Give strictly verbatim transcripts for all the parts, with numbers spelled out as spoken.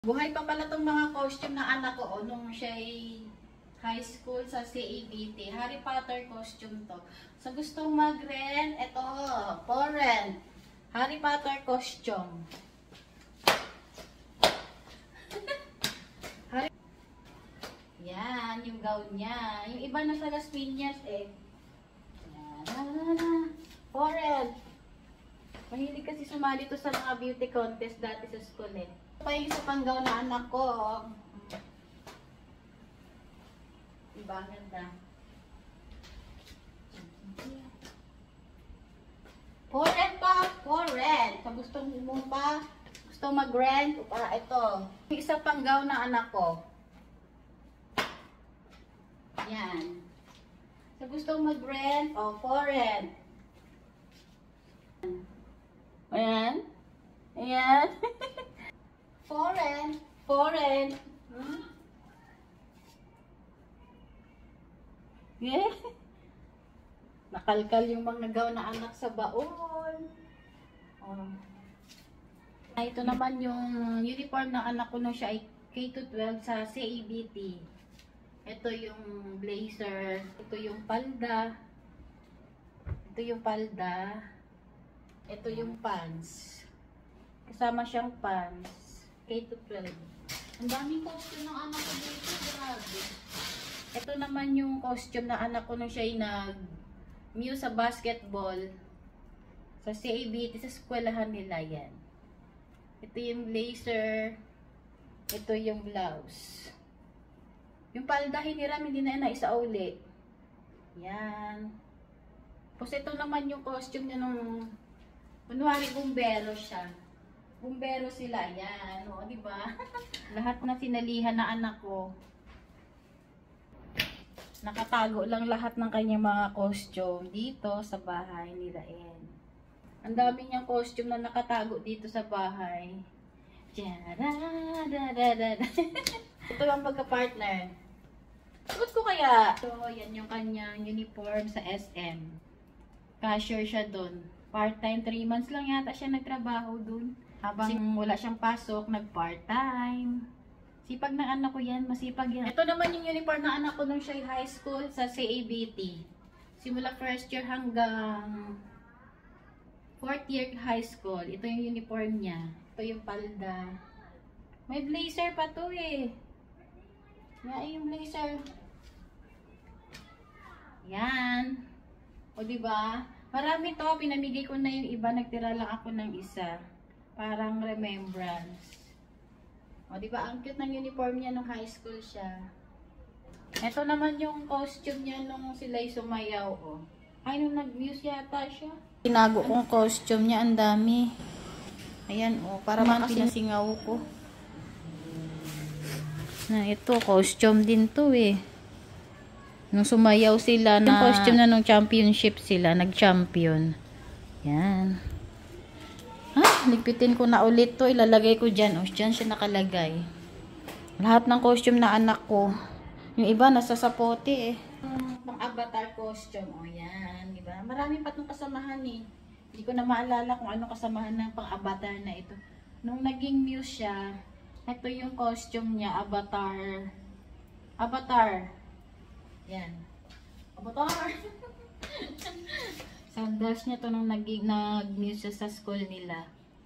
Buhay pa pala itong mga costume ng anak ko oh, nung siya ay high school sa C A B T. Harry Potter costume to. Sa gustong mag-rent, ito, for rent. Harry Potter costume. Harry... Yan, yung gown niya. Yung iba na sa Las Piñas eh. Yan, for rent. Mahilig kasi sumali to sa mga beauty contest dati sa school eh. Ito pa yung isa pang gown na anak ko. Diba? Ang ganda. For rent pa! For rent! Sa gustong mo pa, gusto mag-rent, para ito. Yung isa pang gown na anak ko. Yan. Sa gustong mag-rent, o, oh, for rent. Ayan. Ayan. For rent. For rent. Hmm? Yeah. Nakalkal yung mga gown na anak sa baon. Oh. Ay, ito naman yung uniform ng anak ko nung siya ay K twelve sa C A B T. Ito yung blazer. Ito yung palda. Ito yung palda. Ito yung pants. Kasama siyang pants. K twelve. Ang daming costume ng anak ko dito. Grabe. Ito naman yung costume na anak ko nung siya ay nag-muse sa basketball. Sa C A B T, sa eskwelahan nila yan. Ito yung blazer. Ito yung blouse. Yung palda hiniram, hindi na na isa uli. Yan. Tapos ito naman yung costume niya nung kunwari bumbero siya. Bumbero sila. Yan. O, diba? Lahat na sinalihan na anak ko. Nakatago lang lahat ng kanyang mga costume dito sa bahay nila En. Ang dami niyang costume na nakatago dito sa bahay. Ito lang pagka-partner. Suot ko kaya. So, yan yung kanyang uniform sa S M. Cashier siya doon. Part-time, three months lang yata siya nagtrabaho doon. Habang wala siyang pasok, nag-part-time. Sipag ng anak ko yan, masipag yan. Ito naman yung uniform ng anak ko nung siya high school sa C A B T. Simula first year hanggang fourth year high school. Ito yung uniform niya. Ito yung palda. May blazer pa to eh. Yan yung blazer. Yan. O diba? Marami to. Pinamigay ko na yung iba. Nagtira lang ako ng isa. Parang remembrance. O, diba? Ang cute ng uniform niya nung high school siya. Ito naman yung costume niya nung sila'y sumayaw, o. Ay, nung nag-muse yata siya. Tinago kong costume niya, ang dami. Ayan, o. Para mga pinasingaw ko. Na, ito, costume din to, eh. Nung sumayaw sila na... Yung costume na nung championship sila, nag-champion. Yan. Ah, ligpitin ko na ulit to. Ilalagay ko dyan. O, dyan siya nakalagay. Lahat ng costume na anak ko. Yung iba, nasa sapote eh. Pang avatar costume. O, yan. Diba? Marami pa itong kasamahan eh. Hindi ko na maalala kung ano kasamahan ng pang avatar na ito. Nung naging muse siya, ito yung costume niya. Avatar. Avatar. Yan. Avatar. Sandals niya to nung nag-muse sa school nila.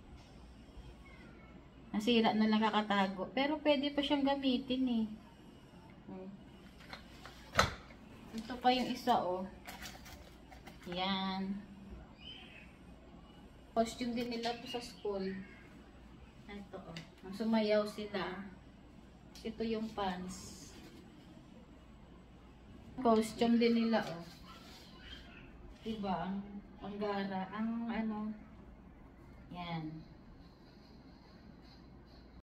Nasira na lang kakatago. Pero pwede pa siyang gamitin eh. Hmm. Ito pa yung isa oh. Yan. Costume din nila to sa school. Ito oh. Nung sumayaw sila. Ito yung pants. Costume din nila oh. Diba? Ang panggara. Ang ano. Yan.